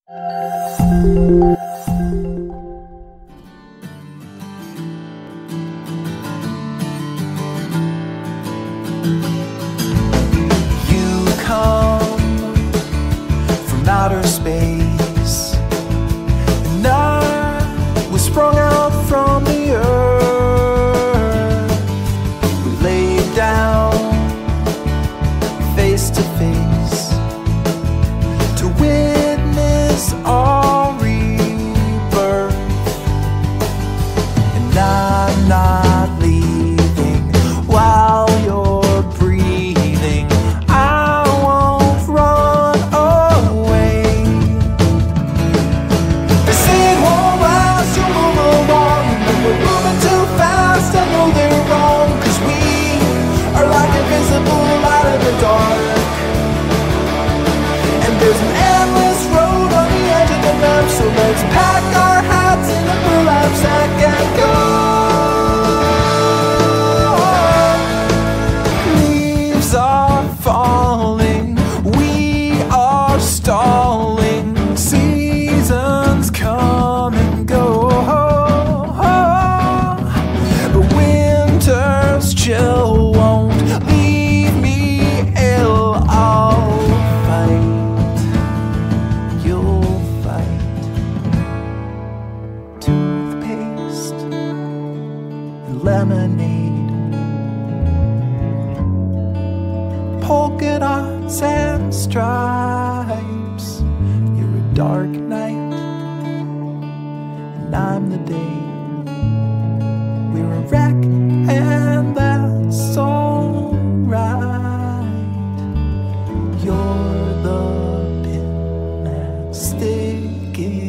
You come from outer space, and I was sprung out from the earth. We laid down face to face to witness our rebirth. And I'm not leaving while you're breathing. I won't run away. They say it won't last, you'll move along, but we're moving too fast. I know they're wrong, 'cause we are like invisible light in the dark. And there's an endless road on the edge of the map, so let's pack our hats in a burlap sack and go. Leaves are falling, we are stalling. Seasons come and go, but winter's chill won't leave me ill. I'll fight, you'll fight. Toothpaste and lemonade, polka dots and stripes. You're a dark night, and I'm the day. We're a wreck, and that's alright. You're the pin that's sticking